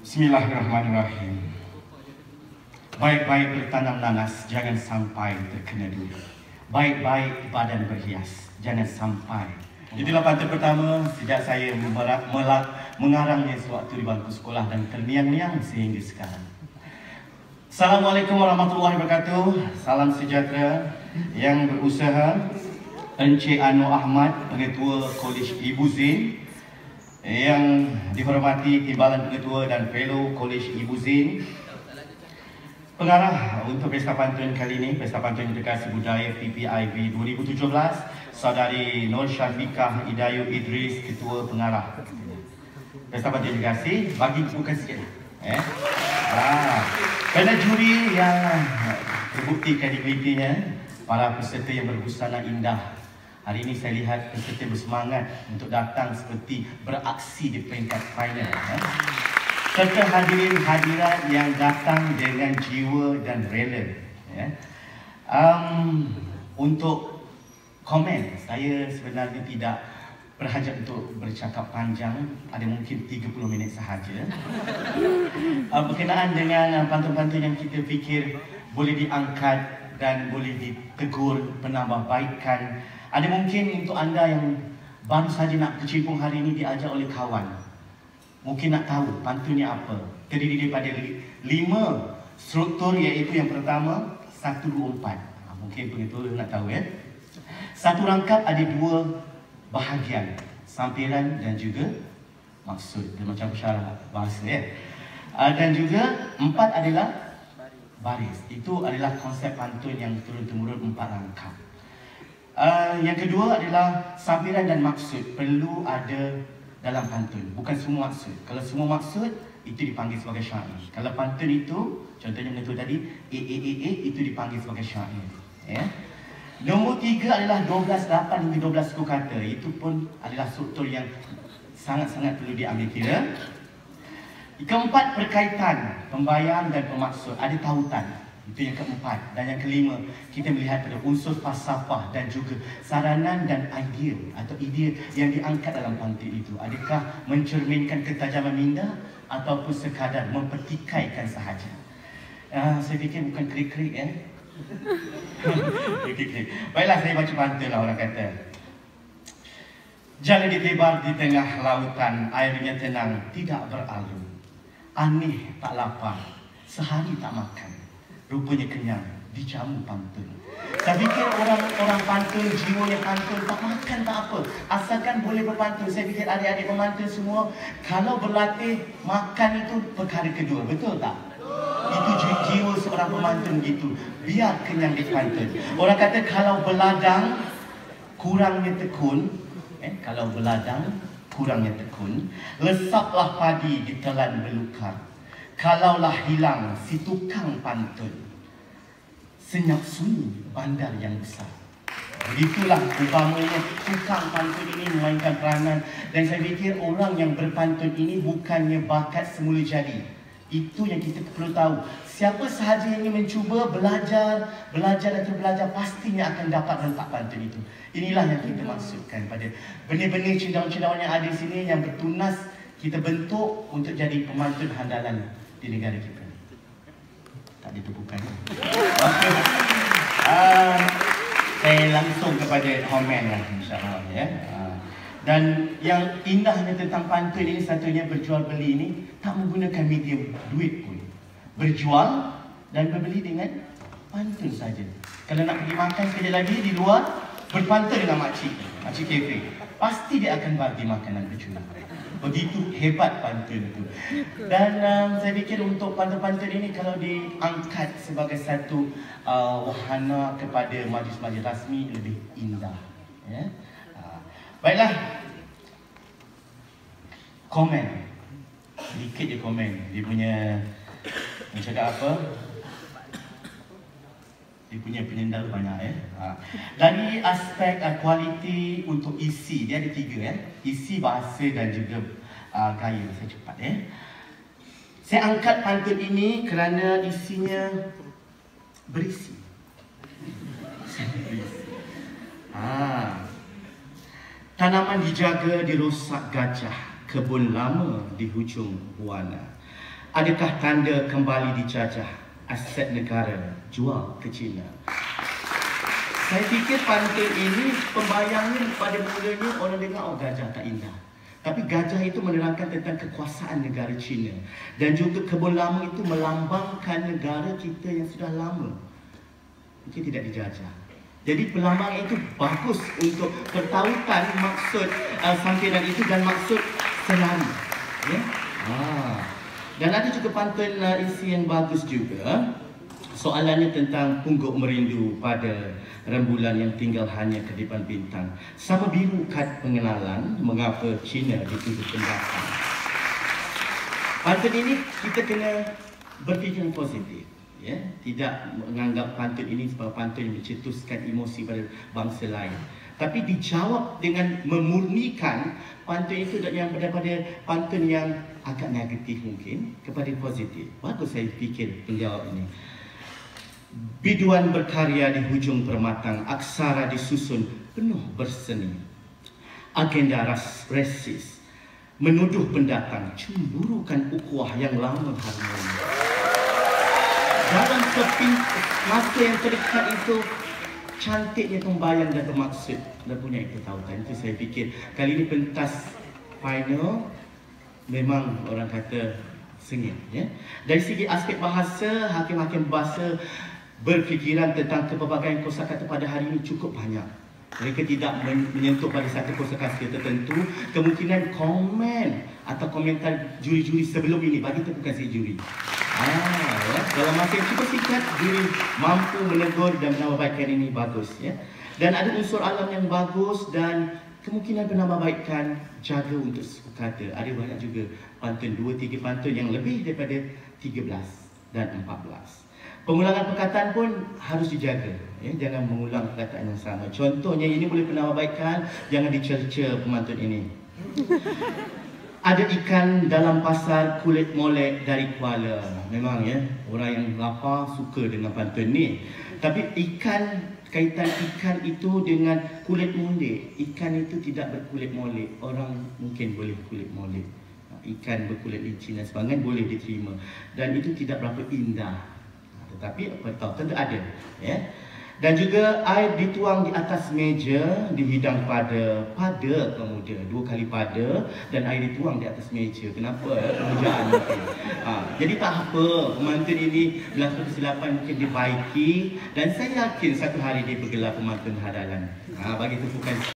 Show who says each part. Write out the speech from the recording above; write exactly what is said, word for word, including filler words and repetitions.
Speaker 1: Bismillahirrahmanirrahim. Baik-baik bertanam nanas, jangan sampai terkena duit. Baik-baik badan berhias, jangan sampai. Itulah pantun pertama sejak saya memerak, melak, mengarangnya sewaktu di bangku sekolah dan terniang-niang sehingga sekarang. Assalamualaikum warahmatullahi wabarakatuh. Salam sejahtera yang berusaha. Encik Anwar Ahmad, Pengetua Kolej Ibu Zain, yang dihormati Timbalan Pengetua dan Fellow Kolej Ibu Zain, pengarah untuk Pesta Pantun kali ini, Pesta Pantun Edukasi Budaya P P I B dua ribu tujuh belas, Saudari Nur Syafiqah Idayu Idris, Ketua Pengarah Pesta Pantun Edukasi. Bagi bukan sikit eh? ah. Kerana juri yang terbukti kredibilitinya, para peserta yang berbusana indah. Hari ini saya lihat peserta bersemangat untuk datang seperti beraksi di peringkat final eh? Serta hadirin hadirat yang datang dengan jiwa dan rela ya. Um, untuk komen, saya sebenarnya tidak berhajat untuk bercakap panjang, ada mungkin tiga puluh minit sahaja. uh, Berkenaan dengan pantun-pantun yang kita fikir boleh diangkat dan boleh ditegur, penambahbaikan. Ada mungkin untuk anda yang baru saja nak bercimpung hari ini diajak oleh kawan, mungkin nak tahu pantunnya apa. Terdiri daripada lima struktur, iaitu yang pertama satu dua empat. Ha, mungkin pengetua nak tahu ya. Satu rangkap ada dua bahagian, sampiran dan juga maksud. Dia macam syarah bahasa ya. Ha, dan juga empat adalah baris. Itu adalah konsep pantun yang turun-temurun empat rangkap. Uh, yang kedua adalah sampiran dan maksud perlu ada dalam pantun. Bukan semua maksud. Kalau semua maksud, itu dipanggil sebagai syair. Kalau pantun itu, contohnya mengenai tadi, A, A, A, A, itu dipanggil sebagai syair. Ya. Nombor tiga adalah dua belas lapan hingga dua belas suku kata. Itu pun adalah struktur yang sangat-sangat perlu diambil kira. Keempat, perkaitan, pembayang dan pemaksud. Ada tautan. Itu yang keempat. Dan yang kelima, kita melihat pada unsur falsafah dan juga saranan dan idea atau idea yang diangkat dalam pantun itu. Adakah mencerminkan ketajaman minda ataupun sekadar mempertikaikan sahaja. Uh, saya fikir bukan krik-krik ya. Krik-krik. Baiklah, saya baca pantun lah orang kata. Jangan ditebar di tengah lautan, airnya tenang, tidak beralur. Aneh tak lapar, sehari tak makan, rupanya kenyang, dijamu pantun. Saya fikir orang-orang pantun, jiwanya pantun, tak makan tak apa, asalkan boleh berpantun. Saya fikir adik-adik pemantun semua, kalau berlatih, makan itu perkara kedua, betul tak? Itu jiwa seorang pemantun gitu, biar kenyang di pantun. Orang kata kalau beladang, kurangnya tekun. Eh, kalau beladang, kurangnya tekun. Lesaplah padi di telan belukar. Kalaulah hilang si tukang pantun, senyap sunyi bandar yang besar. Begitulah umpamanya tukang pantun ini memainkan peranan. Dan saya fikir orang yang berpantun ini bukannya bakat semula jadi. Itu yang kita perlu tahu. Siapa sahaja yang ingin mencuba belajar, belajar dan belajar, pastinya akan dapat rentak pantun itu. Inilah yang kita maksudkan pada benih-benih cendawan-cendawan yang ada di sini yang bertunas kita bentuk untuk jadi pemantun handalan di negara kita. Tak ditepukan. Okay. Uh, saya langsung kepada komen lah, insyaAllah ya. Uh, dan yang indahnya tentang pantun ini satunya berjual beli ini tak menggunakan medium duit pun. Berjual dan berbeli dengan pantun saja. Kalau nak pergi makan sekali lagi di luar, berpantun dengan makcik, makcik kafe, pasti dia akan bagi makanan bercuna. Begitu hebat pantun itu. Dan um, saya fikir untuk pantun-pantun ini kalau diangkat sebagai satu uh, wahana kepada majlis-majlis rasmi lebih indah ya. Uh, baiklah, komen sedikit je komen. Dia punya, dia cakap apa, dia punya penyendal banyak ya. Ha. Dari aspek uh, kualiti untuk isi, dia ada tiga ya. Isi, bahasa dan juga uh, gaya. Saya cepat ya. Saya angkat pantun ini kerana isinya berisi. Ha. Tanaman dijaga, dirosak gajah, kebun lama di hujung buana. Adakah tanda kembali dijajah aset negara jual ke China? Saya fikir pantun ini pembayangnya pada mulanya orang dengar, oh gajah tak indah. Tapi gajah itu menerangkan tentang kekuasaan negara China. Dan juga kebun lama itu melambangkan negara kita yang sudah lama mungkin tidak dijajah. Jadi pelambang itu bagus untuk pertautan maksud uh, sampiran itu dan maksud senari. Ya? Ah. Dan ada juga pantun uh, isi yang bagus juga. Soalannya tentang pungguk merindu pada rembulan yang tinggal hanya kedipan bintang. Sama biru kad pengenalan mengapa China dituduh pendatang. Pantun ini kita kena berfikir yang positif. Ya, tidak menganggap pantun ini sebagai pantun yang mencetuskan emosi pada bangsa lain. Tapi dijawab dengan memurnikan pantun itu yang daripada pantun yang agak negatif mungkin kepada positif. Bagus saya fikir penjawab ini. Biduan berkarya di hujung permatang, aksara disusun penuh berseni. Agenda ras resis menuduh pendatang, cemburukan ukhuwah yang lama harmoni. Dalam seping masa yang terdekat itu, cantiknya pembayang dan bermaksud dan punya itu tautan. Itu saya fikir kali ini pentas final memang orang kata sengit. Ya? Dari segi aspek bahasa, hakim-hakim bahasa berfikiran tentang kepelbagaian kosakata pada hari ini cukup banyak. Mereka tidak menyentuh pada satu kosakata tertentu. Kemungkinan komen atau komentar juri-juri sebelum ini bagi itu bukan si juri. Ah, ya. Dalam masa yang cukup singkat, juri mampu menegur dan menambahbaikkan ini bagus. Ya. Dan ada unsur alam yang bagus dan kemungkinan penambahbaikan jaga untuk suku kata. Ada banyak juga pantun, dua tiga pantun yang lebih daripada tiga belas dan empat belas. Pengulangan perkataan pun harus dijaga. Ya, jangan mengulang perkataan yang sama. Contohnya ini boleh penambahbaikan, jangan dicerca pemantun ini. Ada ikan dalam pasar kulit molek dari Kuala. Memang ya, orang yang lapar suka dengan pantun ni. Tapi ikan, kaitan ikan itu dengan kulit molek. Ikan itu tidak berkulit molek. Orang mungkin boleh kulit molek. Ikan berkulit licin dan sebagainya boleh diterima. Dan itu tidak berapa indah. Tetapi apa tahu tentu ada, ya. Dan juga air dituang di atas meja, dihidang pada pada pemuda, dua kali pada, dan air dituang di atas meja. Kenapa? Pemujaan mungkin. Ha, jadi tak apa, pemantun ini dalam satu kesilapan mungkin dibaiki dan saya yakin satu hari dia bergelar pemantun hadalan. Ha, bagi tepukan.